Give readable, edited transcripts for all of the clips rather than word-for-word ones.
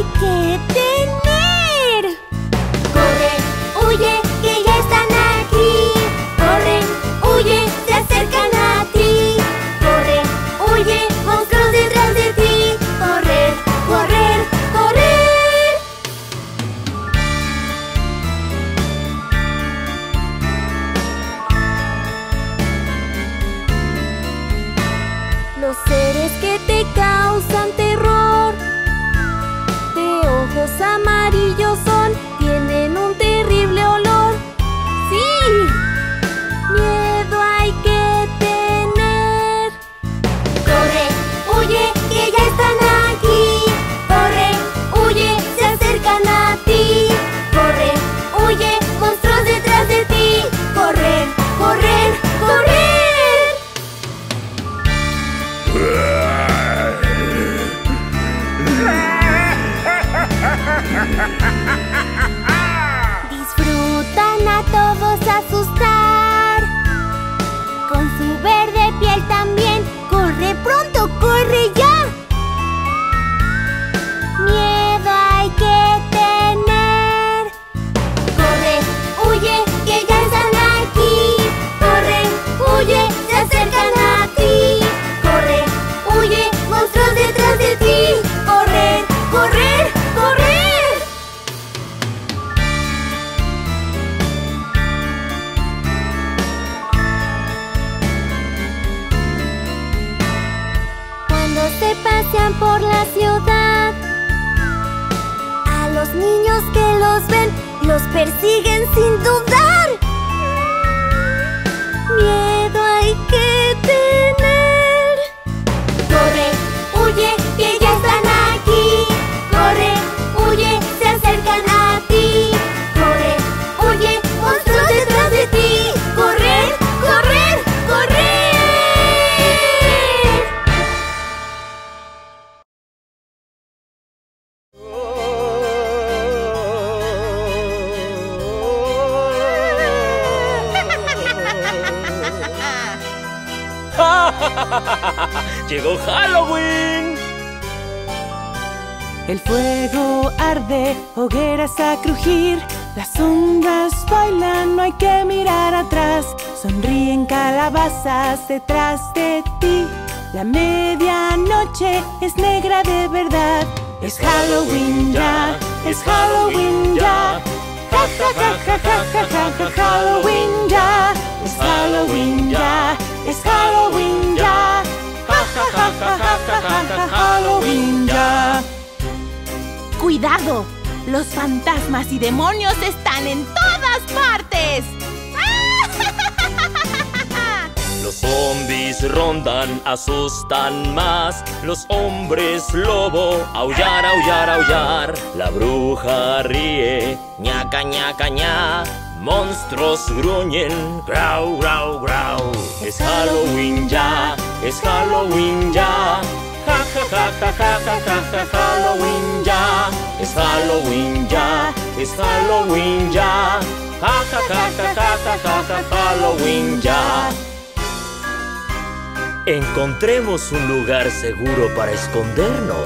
hay que tener. Corre, huye, que ya están aquí. Corre, huye, se acercan a ti. Corre, huye, monstruos detrás de ti. Correr, correr, correr. Los seres que te causan terror, de ojos amarillos son, tienen un terrible olor. ¡Sí! Miedo hay que tener. Corre, huye, que ya están aquí. Corre, huye, se acercan a ti. Corre, huye, monstruos detrás de ti. Correr, correr, correr. Disfrutan a todos asustar. Con su verde piel también. ¡Corre pronto, corre ya! Miedo hay que tener. Corre, huye, que ya están aquí. Corre, huye, se acercan a ti. Corre, huye, monstruos detrás de ti. Correr, correr, correr. Cuando se pasean por la ciudad, a los niños que los ven, los persiguen sin dudar. Miedo hay que tener. Corre, huye, que ya están aquí. Corre, huye, se acercan a ti. Corre, huye, monstruos detrás de ti. Correr, correr, correr. ¡Llegó Halloween! El fuego arde, hogueras a crujir. Las sombras bailan, no hay que mirar atrás. Sonríen calabazas detrás de ti. La medianoche es negra de verdad. Es Halloween ya, es Halloween ya. Ja, ja, ja, ja, ja, ja, ja, ja, Halloween ya. Es Halloween ya, es Halloween ya. Ja, ja, ja, ja, ja, ja, ja, Halloween ya. ¡Cuidado! Los fantasmas y demonios están en todas partes. Los zombies rondan, asustan más. Los hombres lobo, aullar, aullar, aullar. La bruja ríe, ñaca, ñaca, ña. Monstruos gruñen, grau, grau, grau. Es Halloween ya, es Halloween ya. Ja, ja, ja, ja, ja, ja, ja, ja, Halloween ya. Es Halloween ya, es Halloween ya. Ja, ja, ja, ja, ja, ja, ja, ja, Halloween ya. Encontremos un lugar seguro para escondernos.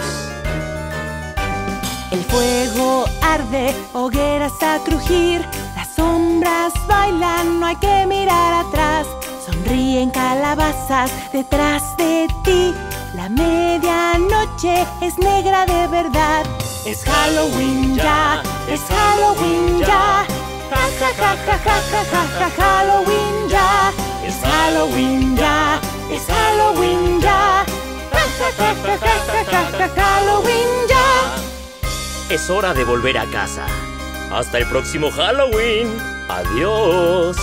El fuego arde, hogueras a crujir. Las sombras bailan, no hay que mirar atrás. Sonríen calabazas detrás de ti. La medianoche es negra de verdad. Es Halloween ya, es Halloween ya. Ja, ja, ja, ja, ja, ja, ja, ja, Halloween ya. Es Halloween ya, es Halloween ya. Ja, ja, ja, ja, ja, ja, ja, Halloween ya. Es hora de volver a casa. Hasta el próximo Halloween. Adiós.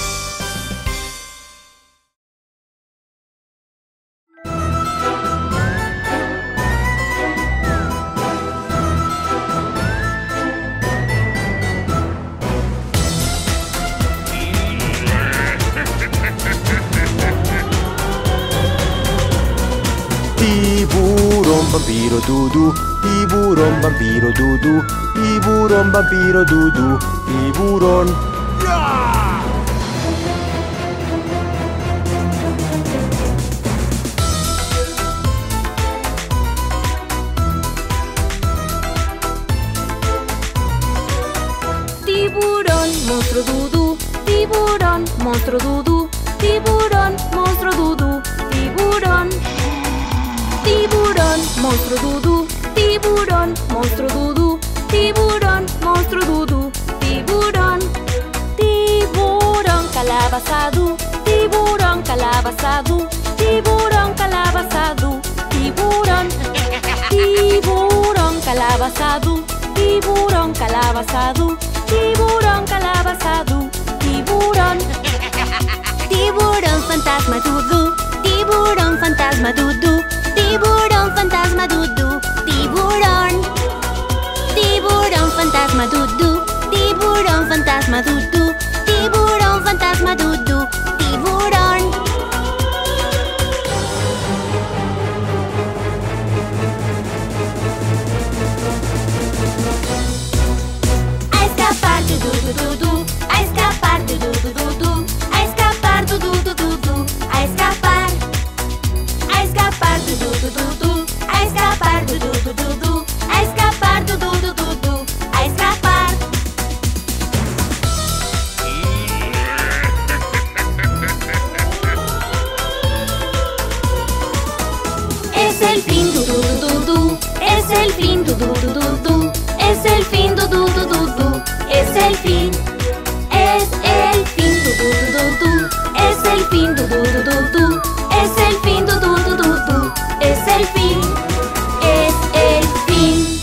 Tiburón, vampiro, Dudu. Tiburón, vampiro, Dudu. Tiburón, vampiro, Dudu. Tiburón. monstruo dudú. Tiburón, monstruo dudú. Tiburón. Tiburón, monstruo dudú. Tiburón, monstruo dudú. Tiburón, monstruo dudú. Tiburón. Tiburón calabazadú. Tiburón calabazadú. Tiburón calabazadú. Tiburón. Tiburón calabazadú. Tiburón calabazadú. Tiburón calabazadú. Tiburón. Tiburón fantasma dudú. Tiburón fantasma dudú. Tiburón fantasma dudú. Tiburón. Tiburón fantasma dudú. Tiburón fantasma dudú. Tiburón fantasma dudú. Tiburón. A escapar dudú dudú. A escapar dudú dudú. A escapar dudú dudú. A escapar. A escapar dudú dudú. A escapar dudú dudú. A escapar dudú dudú. A escapar. Es el fin dudú dudú. Es el fin dudú dudú. Es el fin dudú dudú. Es el fin. Es el fin dudú dudú. Es el fin dudú dudú. Es el fin dudú dudú. Es el fin. Es el fin.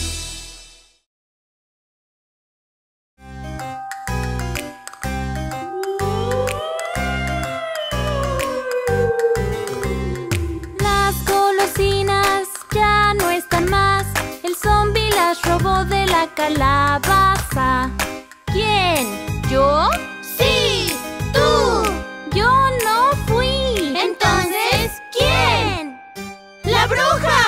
Las golosinas ya no están más. El zombi las robó de la calabaza. ¿Quién? ¿Yo? ¡Sí! ¡Tú! Yo no fui. Entonces, ¿quién? ¡La bruja!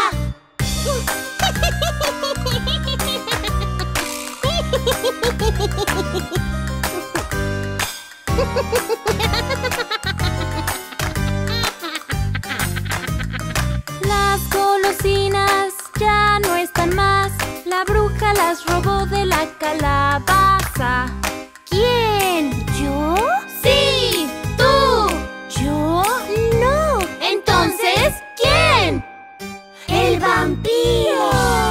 Las golosinas ya no están más. La bruja las robó de la calabaza. ¿Quién? ¿Yo? ¡Sí! ¡Tú! ¿Yo? ¡No! Entonces, ¿quién? ¡El vampiro!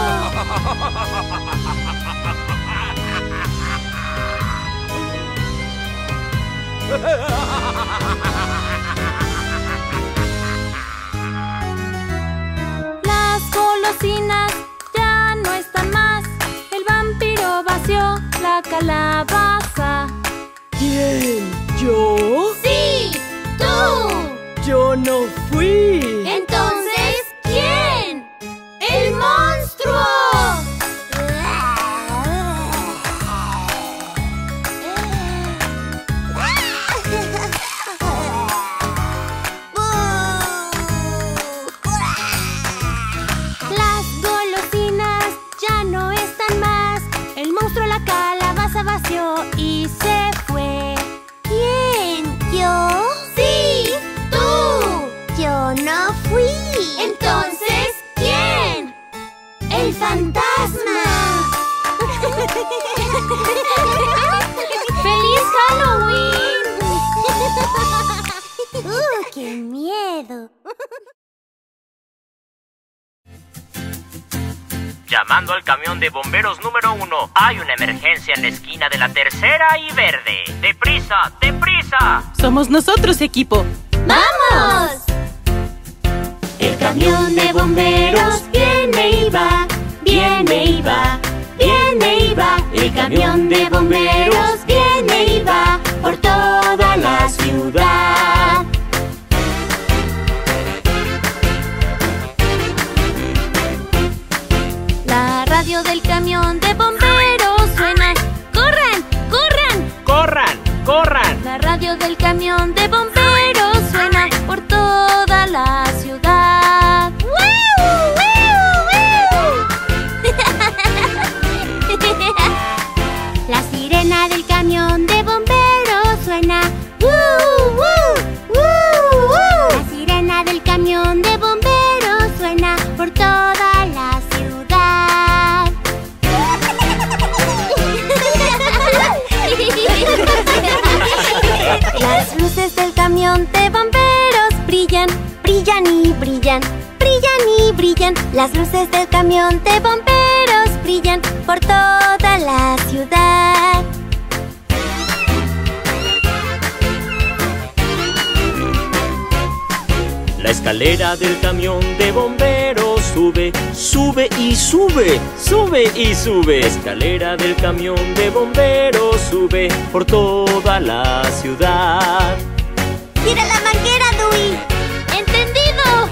Las golosinas ya no están más. El vampiro vació la calabaza. ¿Quién? ¿Yo? ¡Sí! ¡Tú! Yo no fui. Entonces, ¿quién? ¡El monstruo! Las golosinas ya no están más. El monstruo la calabaza vació y se fue. ¿Quién? ¿Yo? ¡Sí! ¡Tú! Yo no fui. Entonces, ¿quién? ¡El fantasma! ¡Feliz Halloween! ¡Qué miedo! Llamando al camión de bomberos número 1. Hay una emergencia en la esquina de la tercera y verde. ¡Deprisa! ¡Deprisa! Somos nosotros, equipo. ¡Vamos! El camión de bomberos viene y va, viene y va, viene y va. El camión de bomberos viene y va por toda la ciudad. La radio del camión de bomberos suena. ¡Corran! ¡Corran! ¡Corran! ¡Corran! La radio del camión de bomberos suena por toda la ciudad. ¡Wiu! ¡Wiu! ¡Wiu! La sirena del camión de bomberos suena. ¡Woo! ¡Woo! ¡Woo! ¡Woo! La sirena del camión de bomberos suena por toda la ciudad. Las luces brillan, las luces del camión de bomberos brillan por toda la ciudad. La escalera del camión de bomberos sube, sube y sube, sube y sube. Escalera del camión de bomberos sube por toda la ciudad. ¡Tira la manguera, Dewey! ¡Entendido!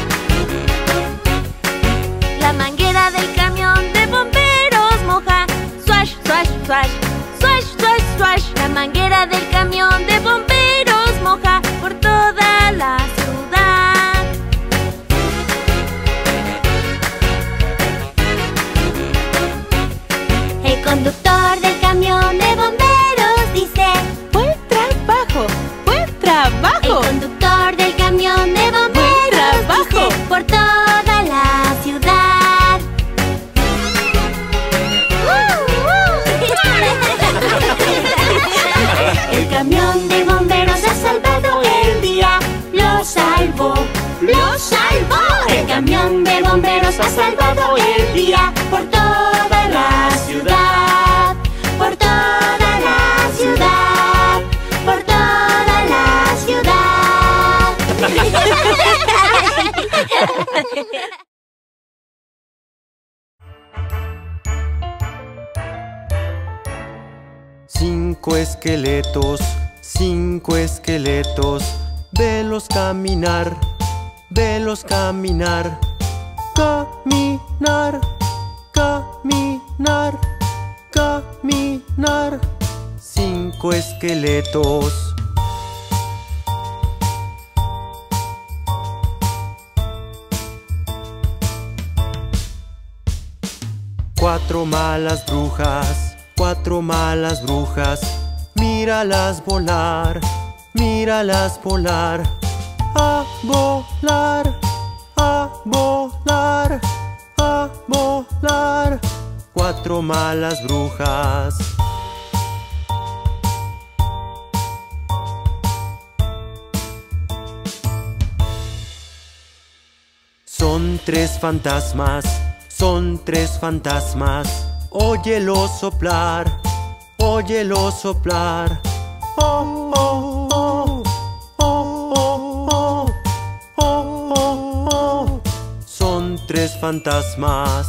La manguera del camión de bomberos moja. Swash, swash, swash, swash, swash, swash. La manguera del camión de bomberos moja por toda la ciudad. El conductor del camión de bomberos dice: ¡Buen trabajo! ¡Buen trabajo! El conductor del camión de bomberos dice: por toda la ciudad. El camión de bomberos ha salvado el día. Lo salvó, lo salvó. El camión de bomberos ha salvado el día por toda la ciudad. Por toda la ciudad. Por toda la ciudad. 5 esqueletos, 5 esqueletos, velos caminar, velos caminar. Caminar, caminar, caminar. 5 esqueletos. Cuatro malas brujas, 4 malas brujas, míralas volar, míralas volar. A volar, a volar, a volar. 4 malas brujas. Son 3 fantasmas, son 3 fantasmas. Óyelo soplar, óyelo soplar. Oh, oh, oh, oh, oh, oh, oh, oh, oh. Son 3 fantasmas.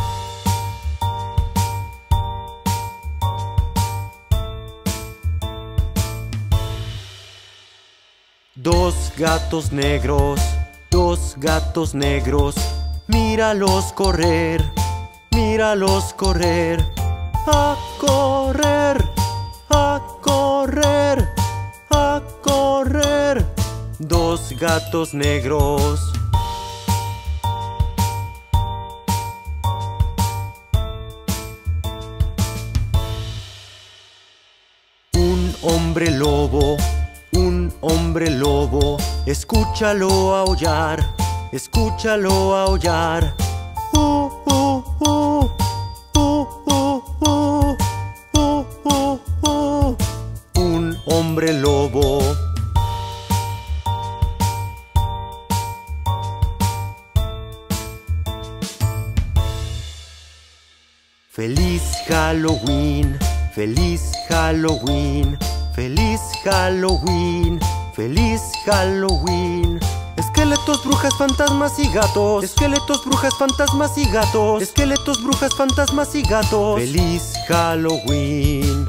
Dos gatos negros, 2 gatos negros. Míralos correr, míralos correr. A correr, a correr, a correr. 2 gatos negros. Un hombre lobo, un hombre lobo. Escúchalo aullar, escúchalo aullar. Un hombre lobo. Feliz Halloween, feliz Halloween, feliz Halloween, feliz Halloween. Esqueletos, brujas, fantasmas y gatos. Esqueletos, brujas, fantasmas y gatos. Esqueletos, brujas, fantasmas y gatos. Feliz Halloween.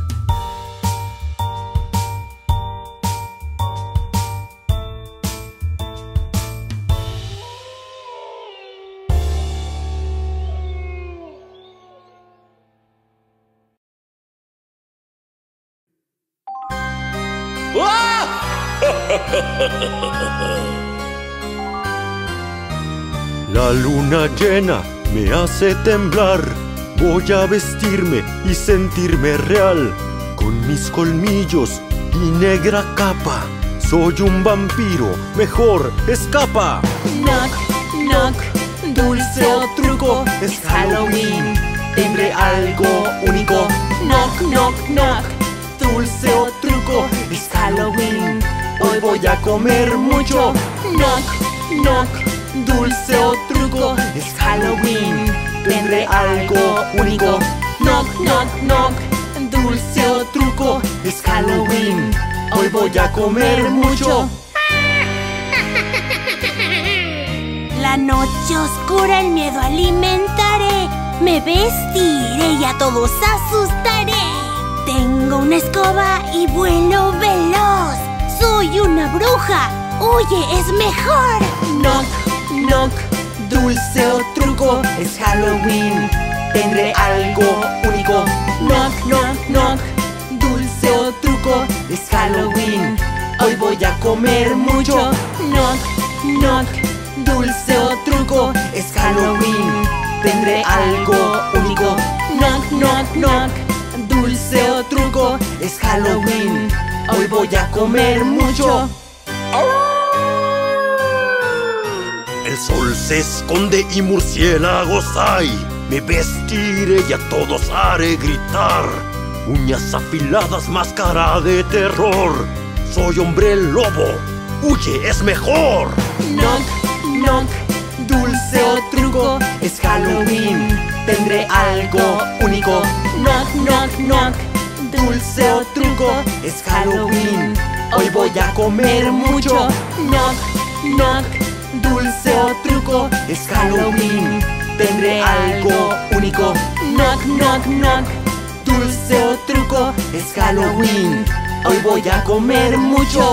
La luna llena me hace temblar. Voy a vestirme y sentirme real. Con mis colmillos y negra capa. Soy un vampiro, mejor escapa. Knock, knock, dulce o truco, es Halloween. Tendré algo único. Knock, knock, knock, dulce o truco, es Halloween. Hoy voy a comer mucho. Knock, knock, dulce o truco, es Halloween. Tendré algo único. Knock, knock, knock, dulce o truco, es Halloween. Hoy voy a comer mucho. La noche oscura, el miedo alimentaré. Me vestiré y a todos asustaré. Tengo una escoba y vuelo veloz. Soy una bruja, huye, es mejor. Knock, knock, dulce o truco, es Halloween. Tendré algo único. Knock, knock, knock, dulce o truco, es Halloween. Hoy voy a comer mucho. Knock, knock, dulce o truco, es Halloween. Tendré algo único. Knock, knock, knock, dulce o truco, es Halloween. Hoy voy a comer mucho. El sol se esconde y murciélagos hay. Me vestiré y a todos haré gritar. Uñas afiladas, máscara de terror. Soy hombre lobo, huye, es mejor. Knock, knock, dulce o truco, es Halloween. Tendré algo único. Knock, knock, knock, dulce o truco, es Halloween. Hoy voy a comer mucho. Knock, knock, dulce o truco, es Halloween. Tendré algo único. Knock, knock, knock, dulce o truco, es Halloween. Hoy voy a comer mucho.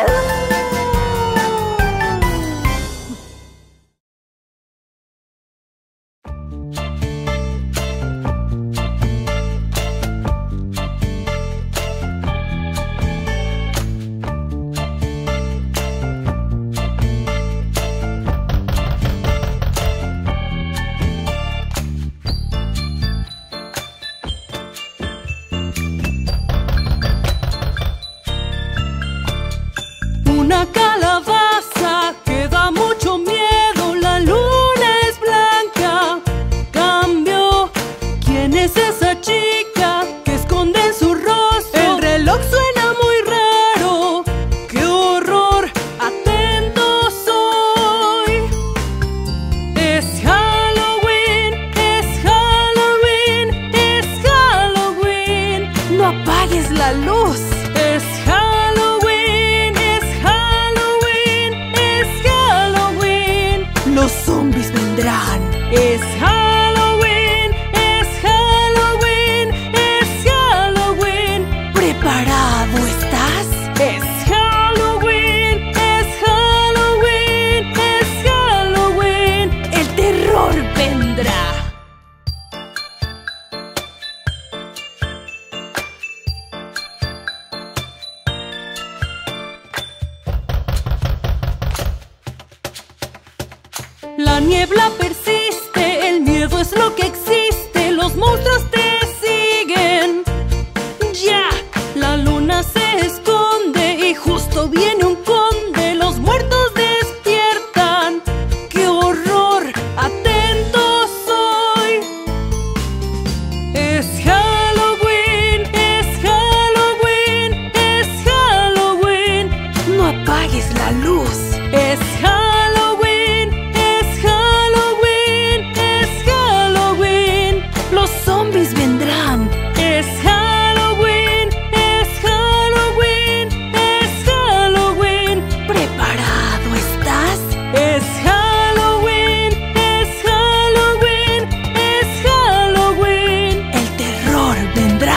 Una calabaza que da mucho miedo, la luna es blanca. Cambio, ¿quién es esa chica que esconde en su rostro? El reloj suena muy raro, qué horror, atento soy. Es Halloween, es Halloween, es Halloween. No apagues la luz. Es Halloween, es Halloween, es Halloween. Los zombies vendrán. Es Halloween, es Halloween, es Halloween. ¿Preparado estás? Es Halloween, es Halloween, es Halloween. El terror vendrá. La niebla persiste, el miedo es lo que existe, los monstruos te siguen. Ya, la luna se esconde y justo viene un conde, los muertos despiertan. ¡Qué horror! ¡Atento soy! Es Halloween, es Halloween, es Halloween. No apagues la luz. Es Halloween, es Halloween, es Halloween. Los zombies vendrán. Es Halloween, es Halloween, es Halloween. ¿Preparado estás? Es Halloween, es Halloween, es Halloween. El terror vendrá.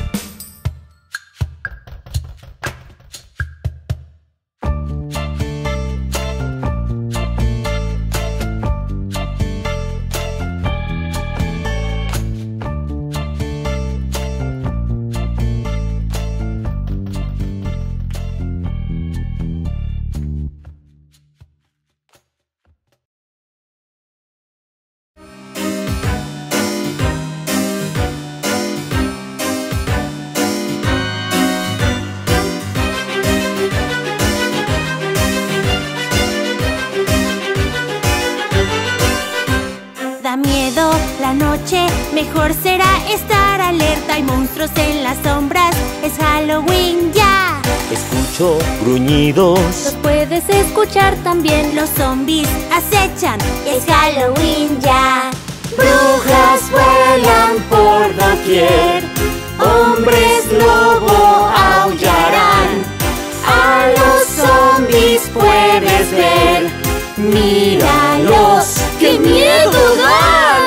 Da miedo la noche, mejor será estar alerta. Hay monstruos en las sombras, es Halloween ya. escucho gruñidos. Los puedes escuchar también. Los zombies acechan. Es Halloween ya. Brujas vuelan por doquier, hombres lobo aullarán. A los zombies puedes ver, míralos, ¡qué miedo dan!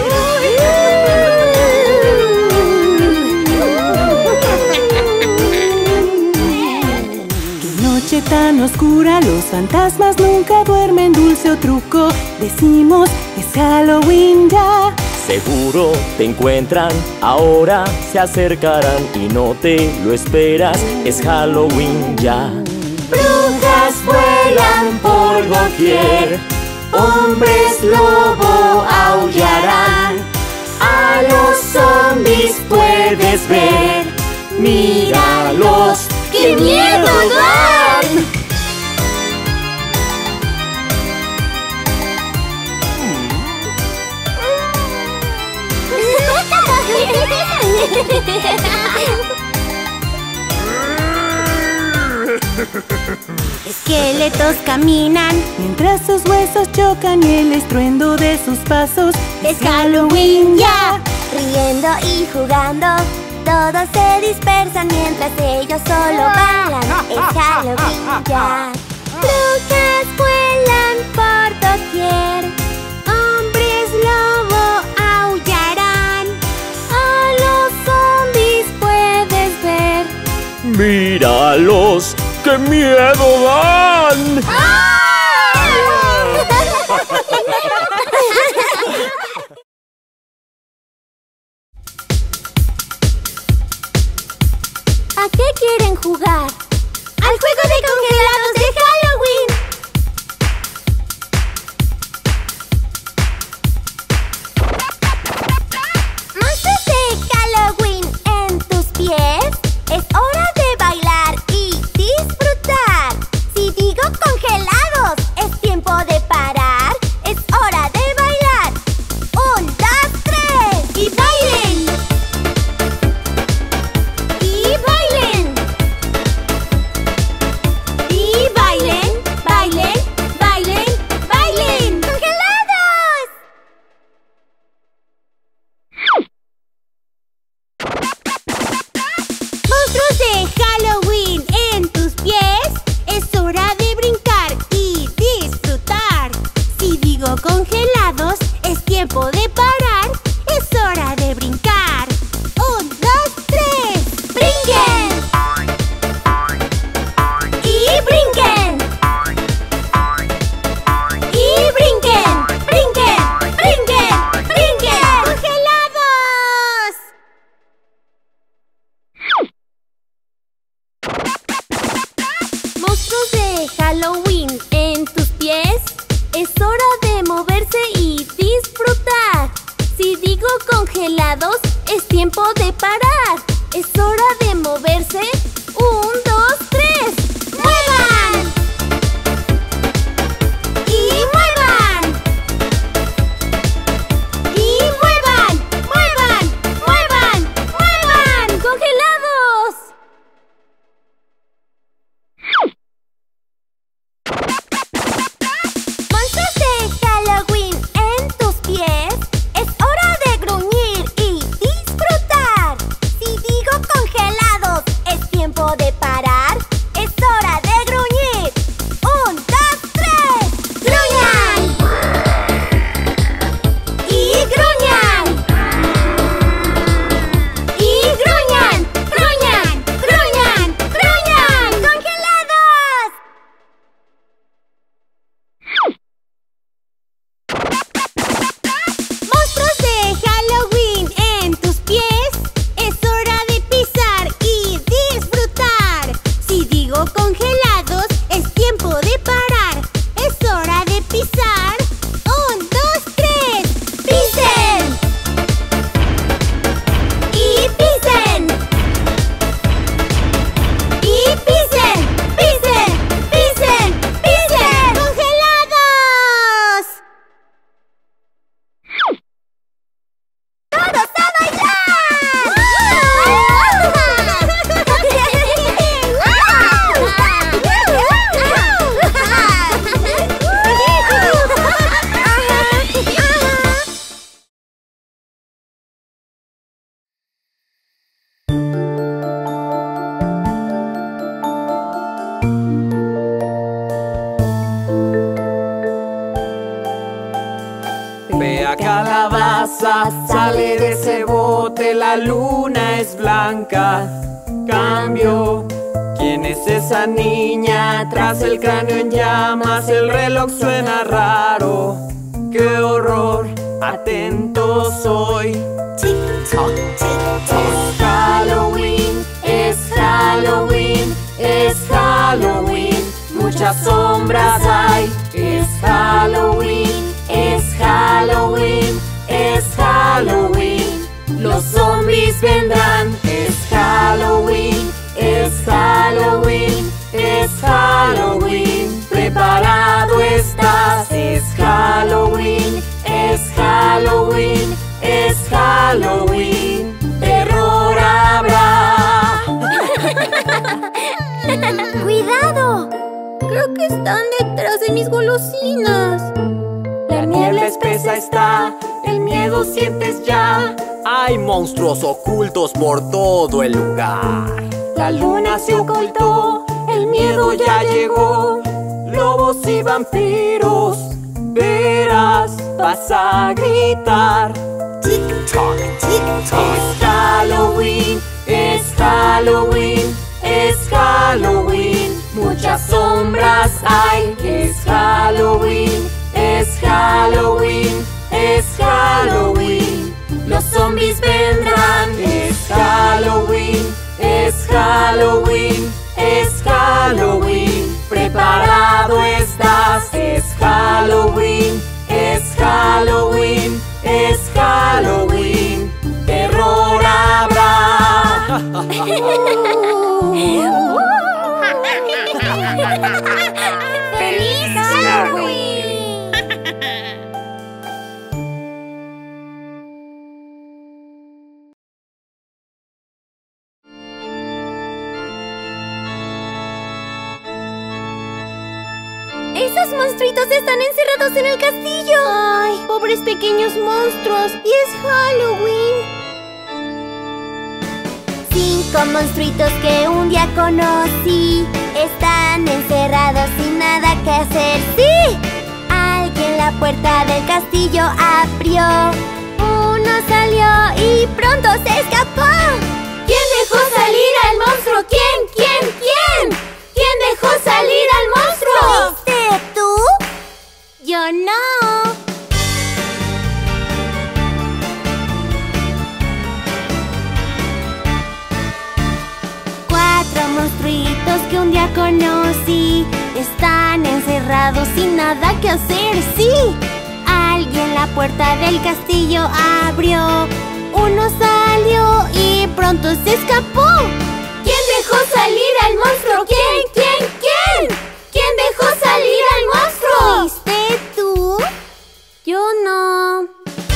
Qué noche tan oscura, los fantasmas nunca duermen. Dulce o truco, decimos, es Halloween ya. Seguro te encuentran, ahora se acercarán y no te lo esperas, es Halloween ya. Brujas vuelan por doquier, hombres lobo aullarán. A los zombies puedes ver, míralos, ¡qué miedo dan! Esqueletos caminan Mientras sus huesos chocan y el estruendo de sus pasos, es Halloween ya. Riendo y jugando, todos se dispersan mientras ellos solo bailan. Es Halloween ya. Brujas vuelan por doquier, hombres lobo aullarán. A los zombies puedes ver, Míralos, ¡qué miedo dan! ¿A qué quieren jugar? ¡Al juego de congelados de Halloween! ¡Monstruos de Halloween en tus pies! ¡Es hora de bailar y disfrutar! Si digo congelados, es tiempo de parar. ¡Es hora de bailar! ¡1, 2, 3! ¡Y bailen! ¡Y bailen! ¡Y bailen! ¡Bailen! ¡Bailen! ¡Bailen! ¡Congelados! ¡Monstruos de Halloween en tus pies! ¡Es hora de brincar y disfrutar! Si digo congelados, es tiempo de parar. ¡Es hora de brincar! 1, 2, 3. ¡Brinquen! ¡Y brinquen! ¡Y brinquen! ¡Brinquen! ¡Brinquen! ¡Brinquen! ¡Congelados! Monstruos de Halloween en tus pies, es hora de moverse y disfrutar. Si digo congelados, es tiempo de parar. Es hora de moverse. 1, 2, 3. ¡Muevan! ¡Y muevan! ¡Y muevan! ¡Muevan! ¡Muevan! ¡Muevan! ¡Congelados! Monstruos de Halloween en tus pies, es hora de gruñir y disfrutar. Si digo congelados, pasa? Sale de ese bote, la luna es blanca. Cambio. ¿Quién es esa niña? Tras el cráneo en llamas, el reloj suena raro. ¡Qué horror! Atento soy. Tic-toc, tic-toc. Es Halloween, es Halloween, es Halloween. Muchas sombras hay. Es Halloween, es Halloween, es Halloween. Los zombies vendrán. Es Halloween, es Halloween, es Halloween. ¿Preparado estás? Es Halloween, es Halloween, es Halloween. Terror habrá. ¡Cuidado! Creo que están detrás de mis golosinas. La niebla espesa está, el miedo sientes ya. Hay monstruos ocultos por todo el lugar. La luna se ocultó, el miedo ya llegó. Lobos y vampiros, verás, vas a gritar. Tic-toc, tic-toc. Es Halloween, es Halloween, es Halloween. Muchas sombras hay. Es Halloween, es Halloween, es Halloween. Los zombies vendrán. Es Halloween, es Halloween, es Halloween. ¿Preparado estás? Es Halloween, es Halloween, es Halloween. Terror habrá. ¡Feliz Halloween! ¡Esos monstruitos están encerrados en el castillo! ¡Ay, pobres pequeños monstruos! ¡Y es Halloween! 5 monstruitos que un día conocí están encerrados sin nada que hacer. ¡Sí! Alguien la puerta del castillo abrió. Uno salió y pronto se escapó. ¿Quién dejó salir al monstruo? ¿Quién? ¿Quién? ¿Quién? ¿Quién dejó salir al monstruo? ¿Fuiste tú? Yo no. Monstruitos que un día conocí están encerrados sin nada que hacer. ¡Sí! Alguien la puerta del castillo abrió. Uno salió y pronto se escapó. ¿Quién dejó salir al monstruo? ¿Quién? ¿Quién? ¿Quién? ¿Quién dejó salir al monstruo? ¿Fuiste tú? Yo no.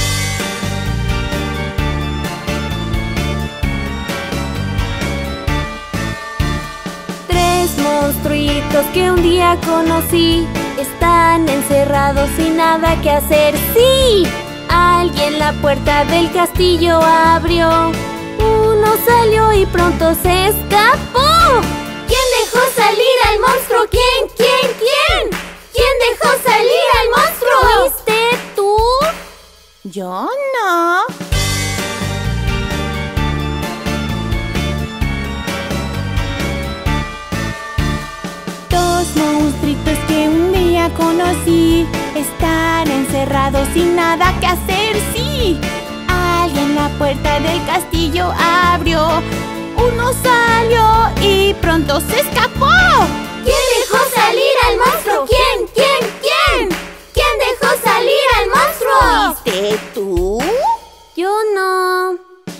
Monstruitos que un día conocí están encerrados sin nada que hacer. ¡Sí! Alguien la puerta del castillo abrió. Uno salió y pronto se escapó. ¿Quién dejó salir al monstruo? ¿Quién? ¿Quién? ¿Quién? ¿Quién dejó salir al monstruo? ¿Fuiste tú? Yo no. Monstruitos que un día conocí están encerrados sin nada que hacer. ¡Sí! Alguien la puerta del castillo abrió. Uno salió y pronto se escapó. ¿Quién dejó salir al monstruo? ¿Quién? ¿Quién? ¿Quién? ¿Quién dejó salir al monstruo? ¿Fuiste tú? Yo no.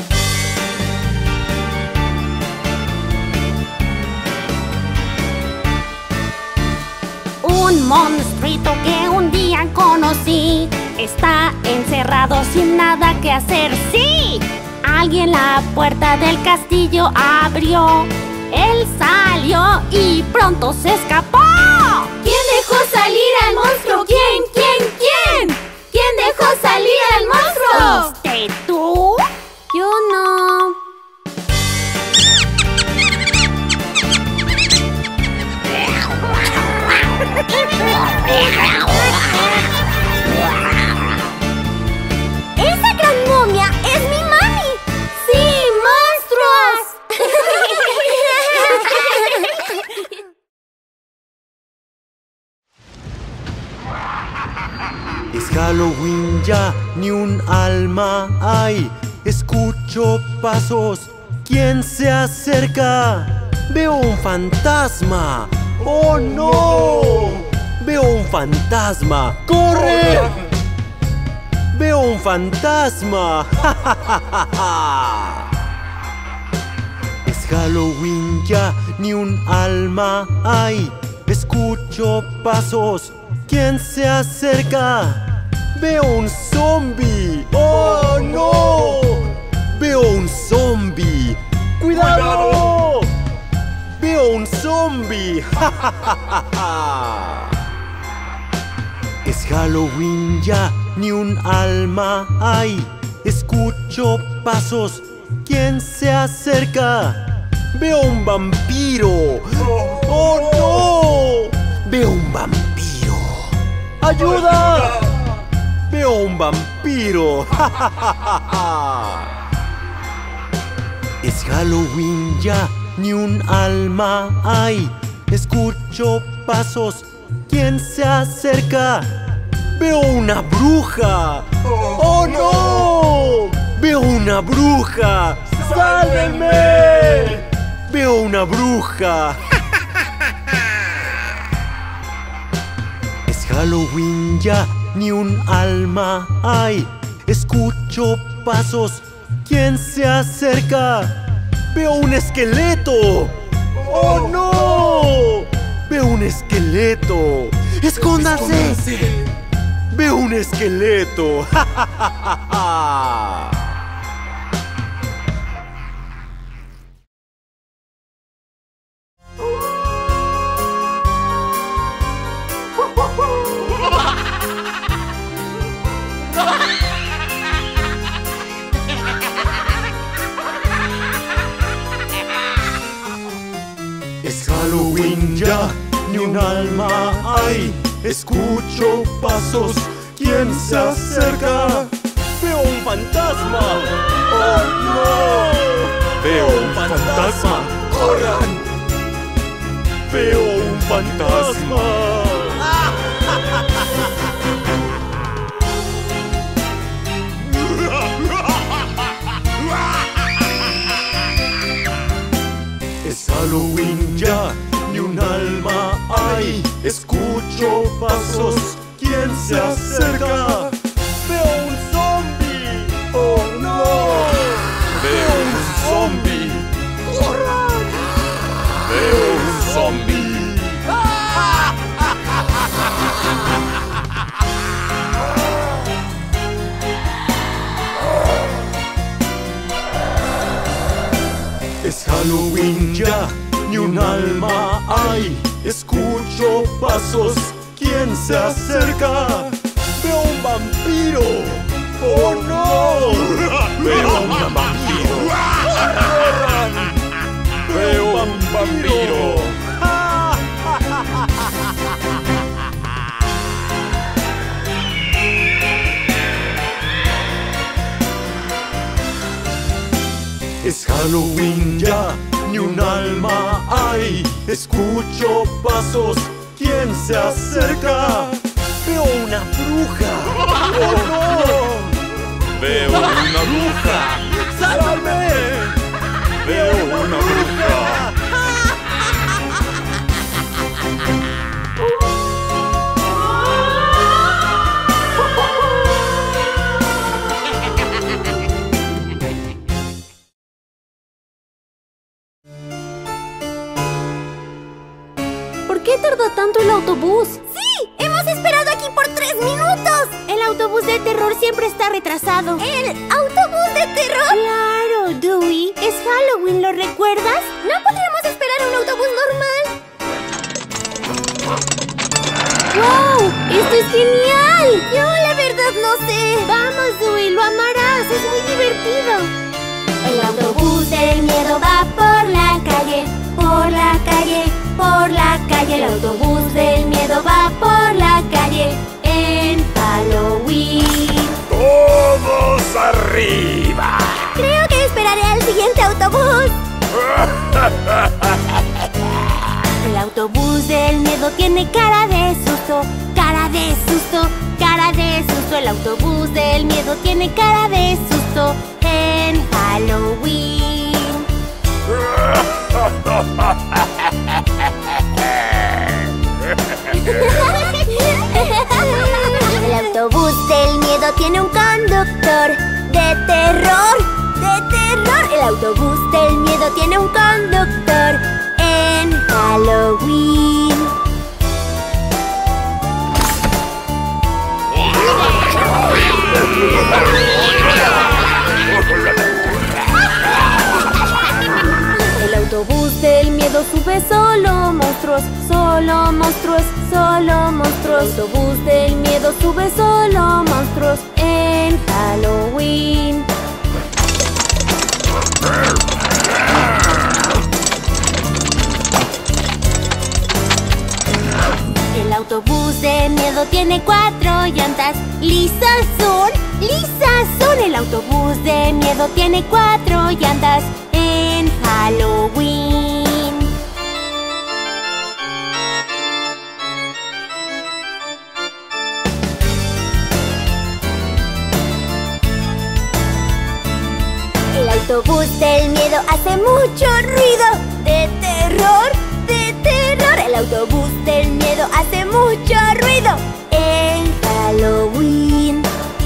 Un monstruito que un día conocí está encerrado sin nada que hacer. ¡Sí! Alguien la puerta del castillo abrió. Él salió y pronto se escapó. ¿Quién dejó salir al monstruo? ¿Quién? ¿Quién? ¿Quién? ¿Quién dejó salir al monstruo? ¿Fuiste tú? Yo no. ¡Esa gran alma hay. Escucho pasos. ¿Quién se acerca? Veo un fantasma. ¡Oh, no! Veo un fantasma. ¡Corre! Veo un fantasma. ¡Ja, ja, ja, ja, ja! Es Halloween ya, ni un alma hay. Escucho pasos. ¿Quién se acerca? Veo un zombie. ¡Oh, no! Veo un zombie. ¡Cuidado! Veo un zombie. ¡Ja, ja, ja, ja, ja! Es Halloween ya, ni un alma hay. Escucho pasos. ¿Quién se acerca? Veo un vampiro. ¡Oh, no! Veo un vampiro. ¡Ayuda! Veo un vampiro. ¡Ja, ja, ja, ja, ja! Es Halloween ya, ni un alma hay. Escucho pasos. ¿Quién se acerca? Veo una bruja. ¡Oh, no! Veo una bruja. ¡Sálvenme! Veo una bruja. Es Halloween ya, ni un alma hay. Escucho pasos. ¿Quién se acerca? Veo un esqueleto. ¡Oh, no! Veo un esqueleto. ¡Escóndase! Veo un esqueleto. ¡Ja, ja, ja, ja, ja! Es Halloween ya, ni un alma hay. Escucho pasos. ¿Quién se acerca? Veo un fantasma. ¡Oh, no! Veo un fantasma. ¡Corran! Veo un fantasma. Es Halloween ya, ni un alma hay. Escucho pasos. ¿Quién se acerca? Veo un zombie. ¡Oh, no! Veo un zombie. ¡Corran! Veo un zombie. Es Halloween ya, ni un alma hay. Escucho pasos. ¿Quién se acerca? Veo un vampiro. ¡Oh, no! Veo un vampiro. ¡Corran! Veo un vampiro. Es Halloween ya, ni un alma hay. Escucho pasos. ¿Quién se acerca? Veo una bruja. ¡Oh, no! Veo una bruja. ¡Sálvame! Veo una bruja. ¿Por qué tardó tanto el autobús? ¡Sí! ¡Hemos esperado aquí por 3 minutos! El autobús de terror siempre está retrasado. ¿El autobús de terror? Claro, Dewey. Es Halloween, ¿lo recuerdas? ¿No podríamos esperar un autobús normal? ¡Wow! ¡Esto es genial! Yo la verdad no sé. Vamos, Dewey, lo amarás. Es muy divertido. El autobús del miedo va por la calle, por la calle, por la calle. El autobús del miedo va por la calle en Halloween. ¡Todos arriba! Creo que esperaré al siguiente autobús. El autobús del miedo tiene cara de susto, cara cara de susto, cara de susto. El autobús del miedo tiene cara de susto en Halloween. El autobús del miedo tiene un conductor de terror, de terror. El autobús del miedo tiene un conductor en Halloween. El autobús del miedo sube solo monstruos, solo monstruos, solo monstruos. El autobús del miedo sube solo monstruos en Halloween. El autobús de miedo tiene 4 llantas. Lisas son, lisas son. El autobús de miedo tiene 4 llantas en Halloween. El autobús del miedo hace mucho ruido de terror, de terror. El autobús del miedo hace mucho ruido en Halloween.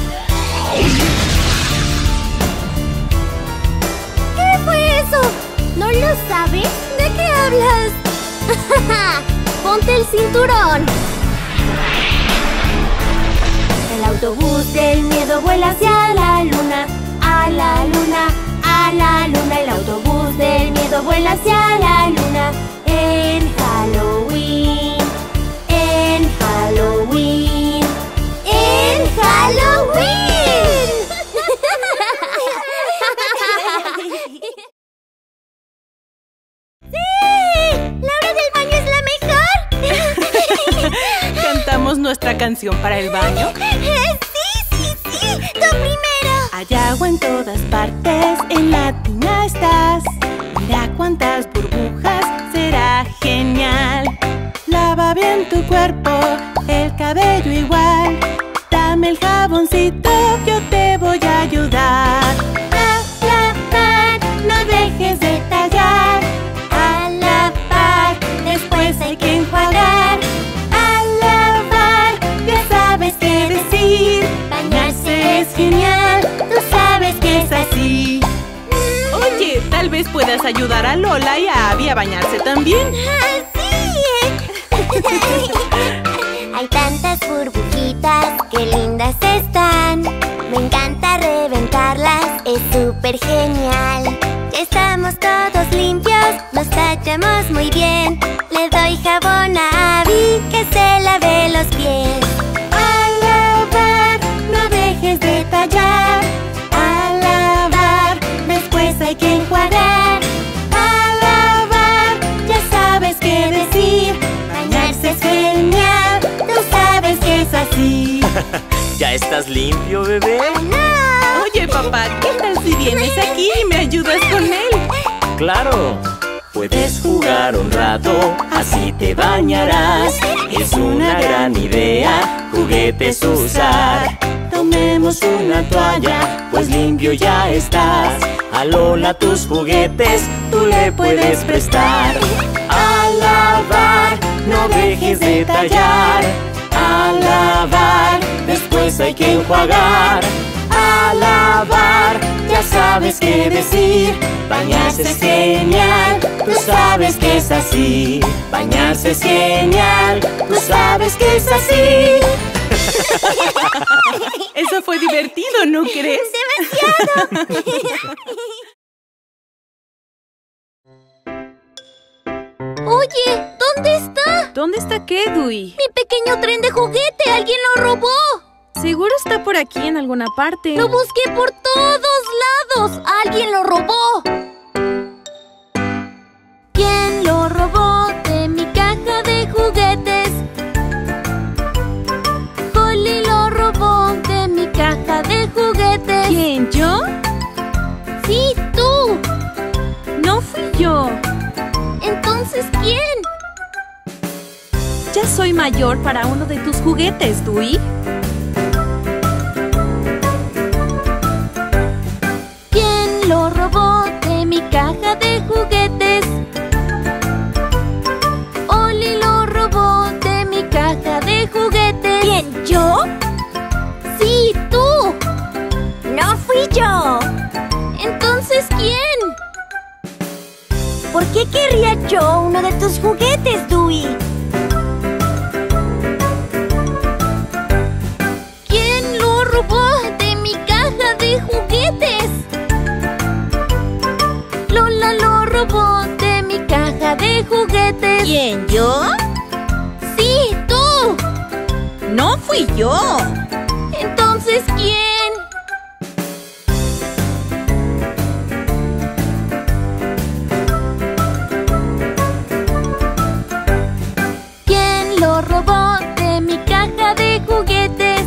¿Qué fue eso? ¿No lo sabes? ¿De qué hablas? Ponte el cinturón. El autobús del miedo vuela hacia la luna, a la luna, a la luna. El autobús del miedo vuela hacia la luna en Halloween, en Halloween, en Halloween. ¡Sí! ¡La hora del baño es la mejor! ¿Cantamos nuestra canción para el baño? ¡Sí! ¡Tú primero! Hay agua en todas partes, en la tina estás. Mira cuántas burbujas, será genial. Lava bien tu cuerpo, el cabello igual. Dame el jaboncito, yo te voy a ayudar. Lavar, no dejes de tallar. A lavar, después hay que enjuagar. A lavar, ya sabes qué decir. Bañarse es genial, tú sabes que es así. Oye, tal vez puedas ayudar a Lola y a Abby a bañarse también. Hay tantas burbujitas, qué lindas están. Me encanta reventarlas, es súper genial. Ya estamos todos limpios, nos tachamos muy bien. Le doy jabón a Abby, que se lave los pies. A lavar, no dejes de tallar. A lavar, después hay que enjuagar. A lavar, ya sabes qué decir. Bañarse es genial, tú sabes que es así. ¿Ya estás limpio, bebé? ¡No! Oye, papá, ¿qué tal si vienes aquí y me ayudas con él? ¡Claro! Puedes jugar un rato, así te bañarás. Es una gran idea, juguetes usar. Tomemos una toalla, pues limpio ya estás. A Lola tus juguetes, tú le puedes prestar. A lavar, no dejes de tallar. A lavar, después hay que enjuagar. A lavar, ya sabes qué decir. Bañarse es genial, tú sabes que es así. Bañarse es genial, tú sabes que es así. Eso fue divertido, ¿no crees? ¡Demasiado! Oye, ¿dónde está? ¿Dónde está qué, Dewey? Mi pequeño tren de juguete, alguien lo robó. Seguro está por aquí en alguna parte. Lo busqué por todos lados. Alguien lo robó. ¿Quién lo robó de mi caja de juguetes? Holly lo robó de mi caja de juguetes. ¿Quién, yo? Sí, tú. No fui yo. Entonces, ¿quién? Ya soy mayor para uno de tus juguetes, Dewey. ¿Quién lo robó de mi caja de juguetes? Oli lo robó de mi caja de juguetes. ¿Quién, yo? Sí, tú. No fui yo. Entonces, ¿quién? ¿Por qué querría yo uno de tus juguetes, Dewey? ¿Quién lo robó de mi caja de juguetes? Lola lo robó de mi caja de juguetes. ¿Quién, yo? Sí, tú. No fui yo. Entonces, ¿quién? ¿Quién lo robó de mi caja de juguetes?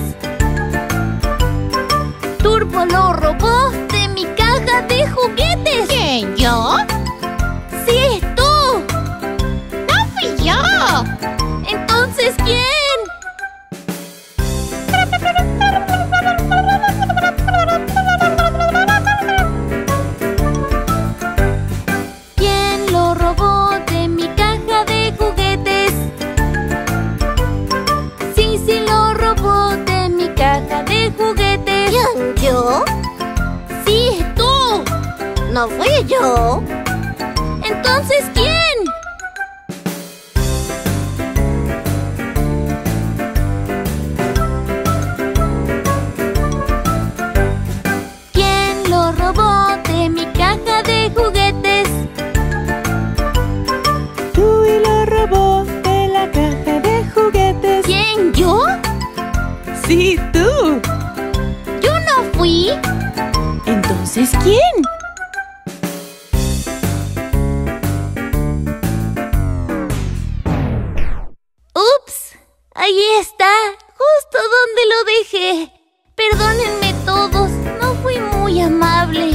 Turbo lo robó de mi caja de juguetes. ¿Quién, yo? Sí, tú. No fui yo. Entonces, ¿quién? ¿Quién lo robó de mi caja de juguetes? Sí, sí lo robó de mi caja de juguetes. ¿Quién, yo? Sí, tú. No fui yo. Entonces, ¿quién? ¿Quién lo robó de mi caja de juguetes? Dewey lo robó de la caja de juguetes. ¿Quién, yo? Sí, tú. Yo no fui. Entonces, ¿quién? ¡Ups! Ahí está, justo donde lo dejé. Perdónenme todos, no fui muy amable.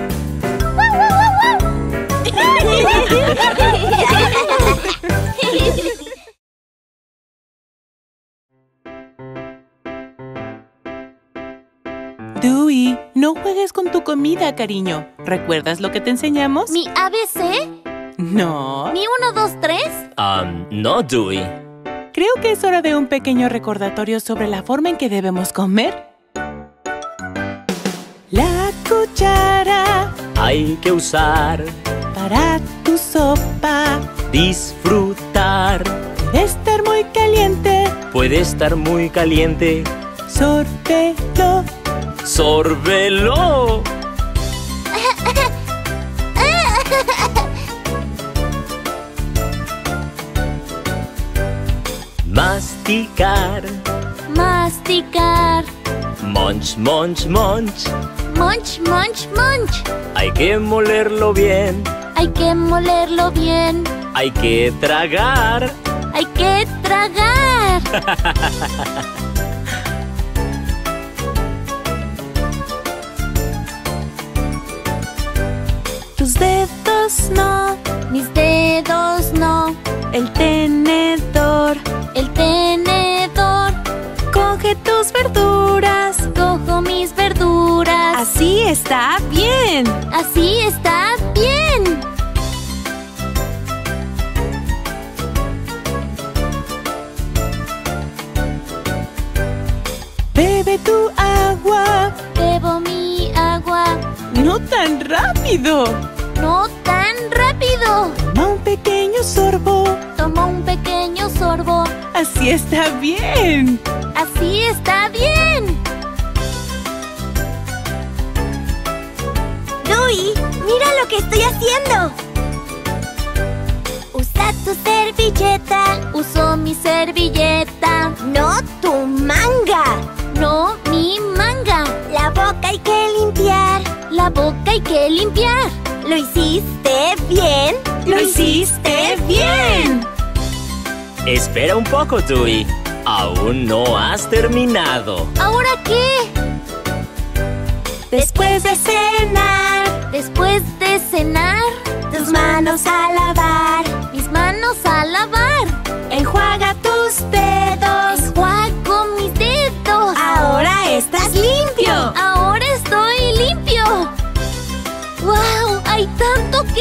Dewey, no juegues con tu comida, cariño. ¿Recuerdas lo que te enseñamos? ¿Mi ABC? No. ¿Mi 1, 2, 3? No, Dewey. Creo que es hora de un pequeño recordatorio sobre la forma en que debemos comer. La cuchara Hay que usar, para tu sopa. disfrutar. Debe estar muy caliente. Puede estar muy caliente. Sórbelo. ¡Sórbelo! Masticar. Masticar. Munch, munch, munch. Munch, munch, munch. Hay que molerlo bien. Hay que molerlo bien. Hay que tragar. Hay que tragar. Tus dedos no. Mis dedos no. El tenedor. El tenedor. Coge tus verduras. Cojo mis verduras. Así está bien. Así está bien. Bebe tu agua. Bebo mi agua. No tan rápido. No tan rápido. Toma un pequeño sorbo. Tomo un pequeño sorbo. Así está bien. Así está bien. Dewey, mira lo que estoy haciendo. Usa tu servilleta. Uso mi servilleta. No tu manga. No mi manga. La boca hay que limpiar. La boca hay que limpiar. ¿Lo hiciste bien? ¡Lo hiciste bien! Espera un poco, Dewey. Aún no has terminado. ¿Ahora qué? Después de cenar, Después de cenar, tus manos a lavar. mis manos a lavar. Enjuaga tus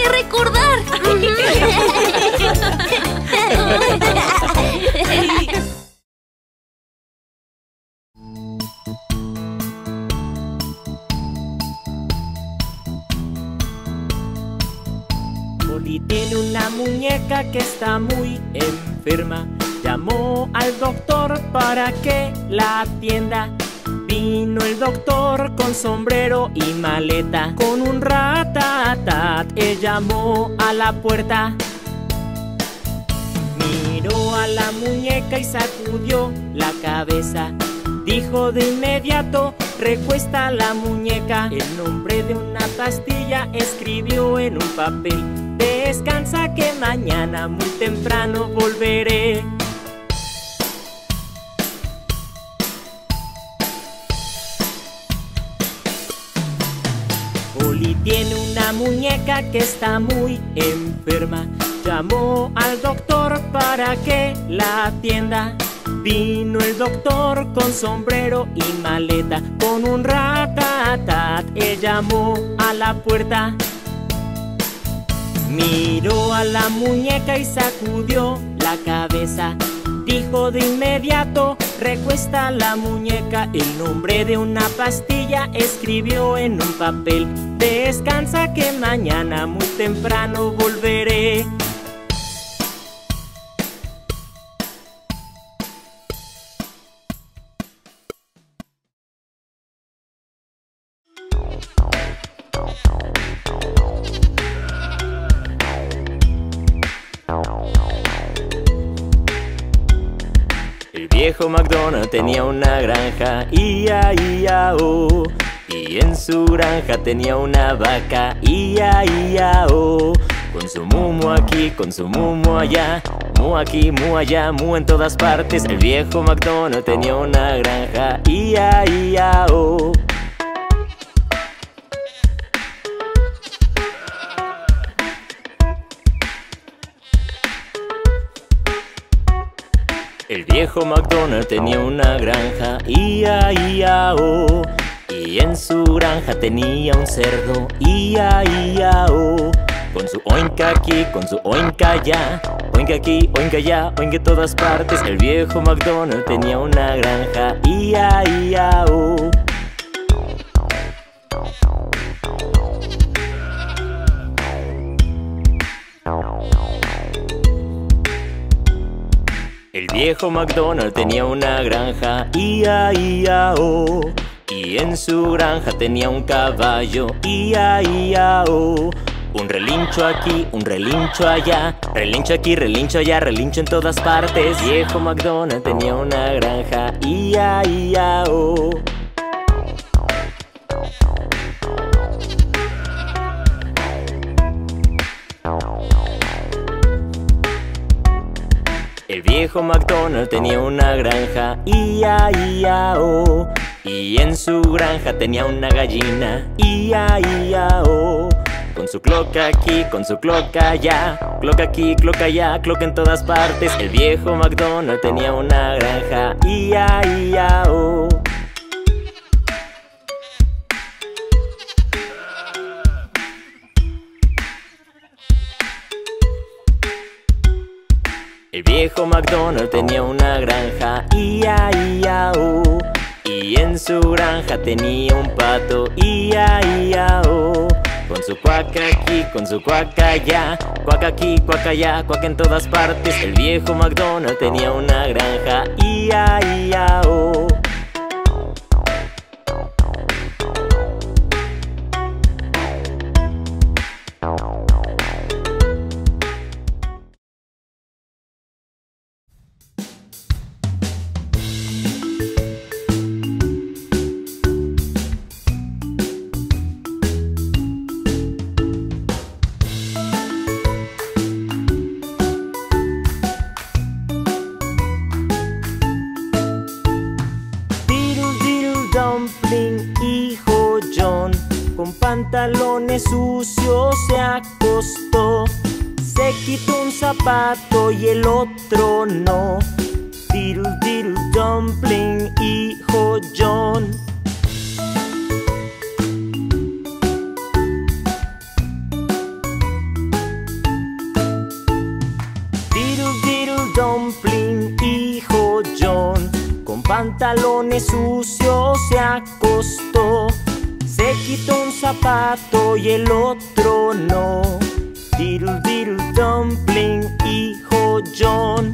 que recordar. Polly tiene una muñeca que está muy enferma. Llamó al doctor para que la atienda. Vino el doctor con sombrero y maleta. Con un ratatat él llamó a la puerta. Miró a la muñeca y sacudió la cabeza. Dijo de inmediato: recuesta la muñeca. El nombre de una pastilla escribió en un papel. Descansa que mañana muy temprano volveré. Polly tiene una muñeca que está muy enferma. Llamó al doctor para que la atienda. Vino el doctor con sombrero y maleta. Con un ratatat él llamó a la puerta. Miró a la muñeca y sacudió la cabeza. Dijo de inmediato: recuesta la muñeca. El nombre de una pastilla escribió en un papel. Descansa que mañana muy temprano volveré. El viejo MacDonald tenía una granja, ia-ia-o. Y en su granja tenía una vaca, ia-ia-o. Con su mumu aquí, con su mumu allá, mu aquí, mu allá, mu en todas partes. El viejo MacDonald tenía una granja, ia-ia-o. El viejo MacDonald tenía una granja, ia-ia-o. Y en su granja tenía un cerdo, ia-ia-o. Con su oinka aquí, con su oinka allá, oinka aquí, oinka allá, oinka en todas partes. El viejo MacDonald tenía una granja, ia-ia-o. El viejo MacDonald tenía una granja, ia-ia-o. Y en su granja tenía un caballo, ia-ia-o. Un relincho aquí, un relincho allá, relincho aquí, relincho allá, relincho en todas partes. El viejo MacDonald tenía una granja, ia-ia-o. El viejo MacDonald tenía una granja, ia-ia-o. Y en su granja tenía una gallina, ia-ia-o. Con su cloca aquí, con su cloca allá, cloca aquí, cloca allá, cloca en todas partes. El viejo MacDonald tenía una granja, ia-ia-o. El viejo MacDonald tenía una granja, ia-ia-o. Y en su granja tenía un pato, ia-ia-o. Con su cuaca aquí, con su cuaca allá, cuaca aquí, cuaca allá, cuaca en todas partes. El viejo MacDonald tenía una granja, ia-ia-o. Pantalones sucios se acostó, se quitó un zapato y el otro no. Diddle diddle dumpling, hijo John. pantalones sucios se acostó. Se quitó un zapato y el otro no. Diddle diddle dumpling, hijo John.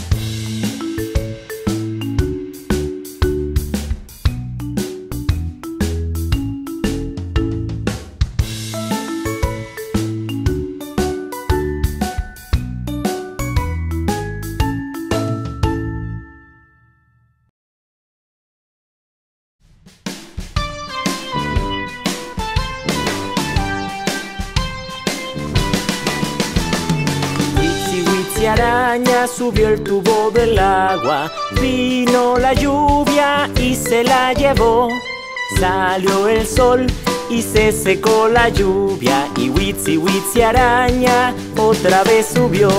Araña subió el tubo del agua, vino la lluvia y se la llevó. Salió el sol y se secó la lluvia, y Witsy Witsy Araña otra vez subió.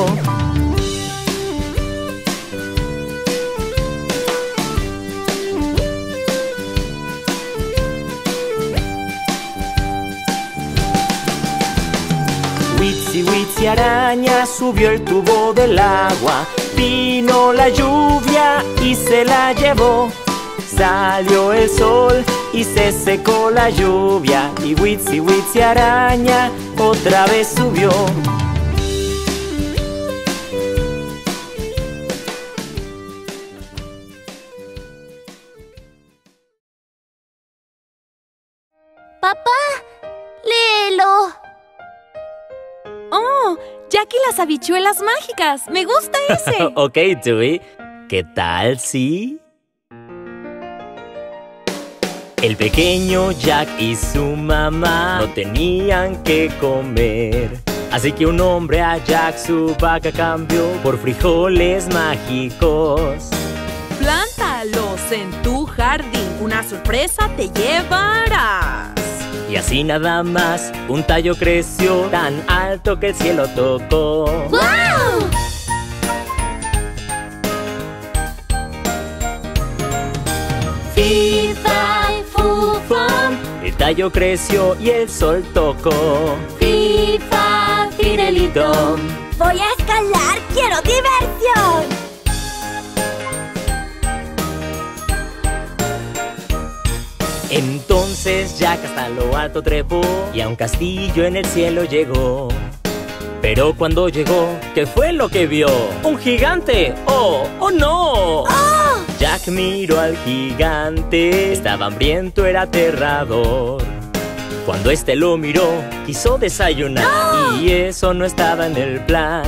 Witsy Witsy Araña subió el tubo del agua, vino la lluvia y se la llevó. Salió el sol y se secó la lluvia, y Witsy Witsy Araña otra vez subió. Papá, léelo. ¡Oh! Jack y las habichuelas mágicas. ¡Me gusta ese! Ok, Dewey. ¿Qué tal, sí? El pequeño Jack y su mamá no tenían que comer. Así que un hombre a Jack su vaca cambió por frijoles mágicos. Plántalos en tu jardín. Una sorpresa te llevarás. Y así nada más, un tallo creció tan alto que el cielo tocó. ¡Wow! Fi, fa, fu, fum. El tallo creció y el sol tocó. Fi, fa, Fidelidom. Voy a escalar, quiero diversión. Entonces Jack hasta lo alto trepó y a un castillo en el cielo llegó. Pero cuando llegó, ¿qué fue lo que vio? ¡Un gigante! ¡Oh, oh no! ¡Oh! Jack miró al gigante, estaba hambriento, era aterrador. Cuando este lo miró, quiso desayunar. ¡No! Y eso no estaba en el plan.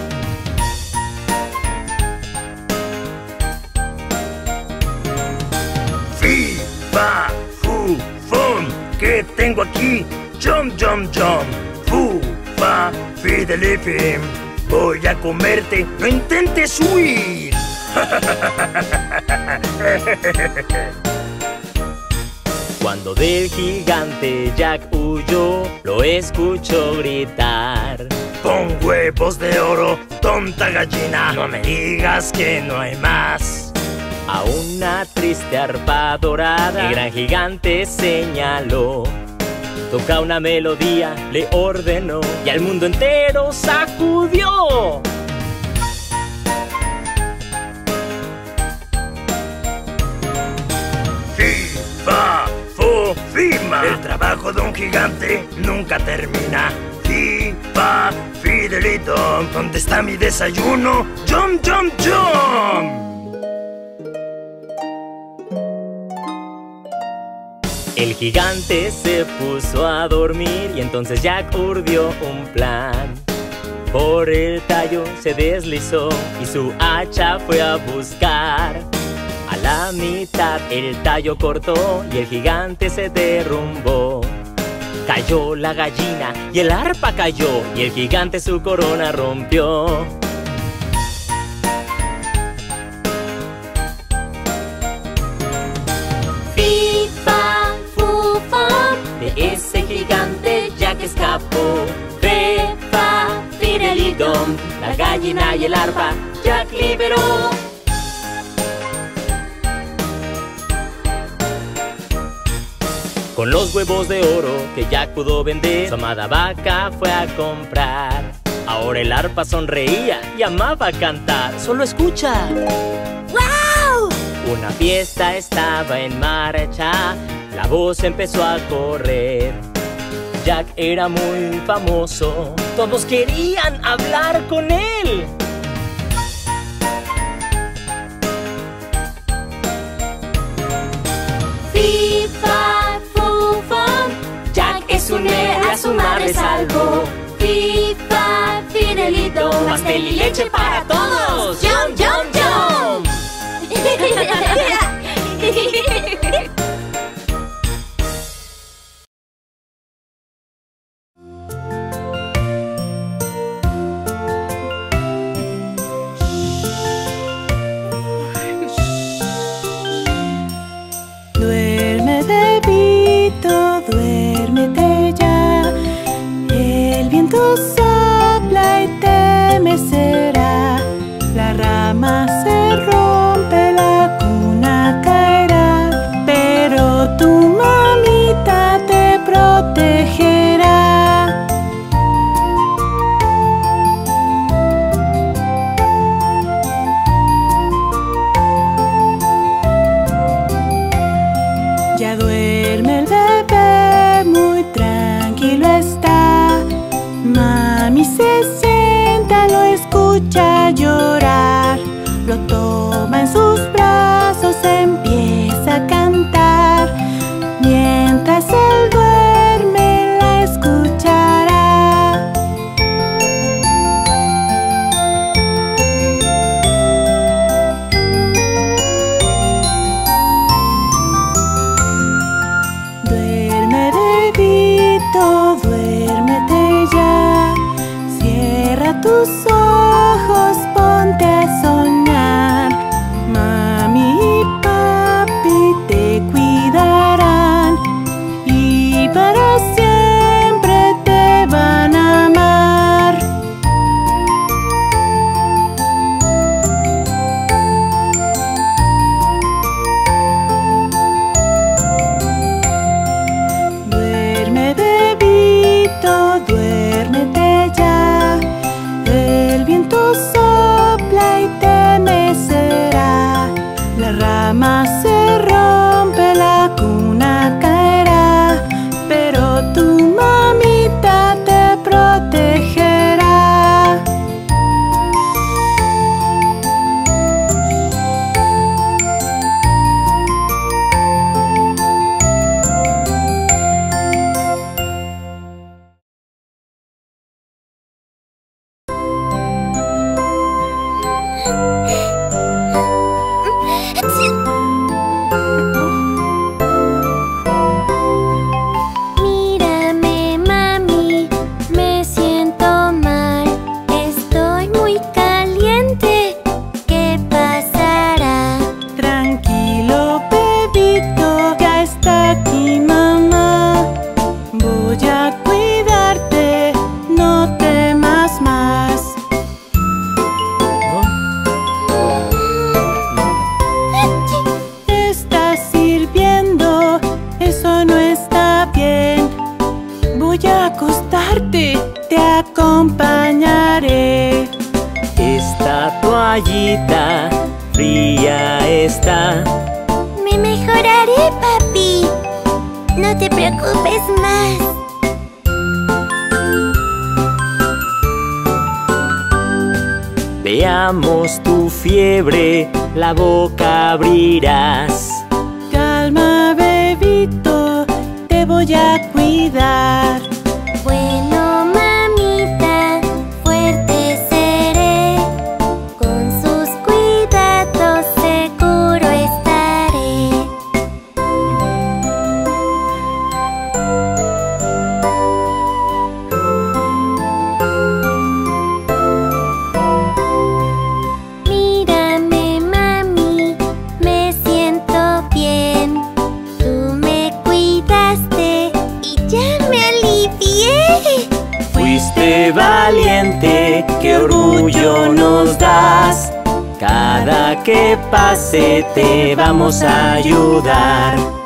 Fi, fa, fu, fum. ¿Qué tengo aquí? Jump, jump, jump. Fu, fa, fidelifim. Voy a comerte, no intentes huir. Cuando del gigante Jack huyó, lo escuchó gritar. Pon huevos de oro, tonta gallina. No me digas que no hay más. A una triste arpa dorada, el gran gigante señaló. Toca una melodía, le ordenó, y al mundo entero sacudió. Fi, fa, fu, fima. El trabajo de un gigante nunca termina. Fi, fa, fidelito. ¿Dónde está mi desayuno? Jump, jump, jump. El gigante se puso a dormir y entonces Jack urdió un plan. Por el tallo se deslizó y su hacha fue a buscar. A la mitad el tallo cortó y el gigante se derrumbó. Cayó la gallina y el arpa cayó y el gigante su corona rompió. Fi, fa, fu, fum. De ese gigante Jack escapó. Fe, fa, fidelidom. La gallina y el arpa Jack liberó. Con los huevos de oro que Jack pudo vender, su amada vaca fue a comprar. Ahora el arpa sonreía y amaba cantar. ¡Solo escucha! ¡Wow! Una fiesta estaba en marcha, la voz empezó a correr. Jack era muy famoso, todos querían hablar con él. Fifa, fufón, Jack es un héroe, a su madre salvó. Fifa, Fidelito, Pastel y leche para todos. ¡Jump, jump, jump! Duérmete, Vito, duérmete ya. El viento sopla y te mecerá. La rama se rompe, la cuna caerá, pero tu mamita te protegerá. Ya duerme el bebé, muy tranquilo está. Mami se sienta, lo escucha llorar. Lo toma en sus brazos, empieza a cantar. Mientras él duerme, la escuchará. Duerme, bebito, duérmete ya. Cierra tus ojos, ponte a soñar. Mami y papi te cuidarán y para siempre te van a amar. Duerme, bebito, duérmete ya. El viento sopla y te mecerá. La rama se rompe, la cuna caerá, pero tu mamita te protegerá. Mírame, mami, me siento mal. Estoy muy caliente. ¿Qué pasará? Tranquilo, bebito, ya está aquí mamá. Voy a cuidarte, no temas más. Te estás sirviendo, eso no está bien. Voy a acostarte, te acompañaré. Esta toallita fría está. Me mejoraré, papi. No te preocupes más. Veamos tu fiebre, la boca abrirás. Calma, bebito, te voy a cuidar. Bueno, mamita, fuerte seré. Con sus cuidados seguro estaré. Mírame, mami, me siento bien. Tú me cuidaste y ya me alivié. Fuiste valiente, qué orgullo nos das. Cada que pase te vamos a ayudar.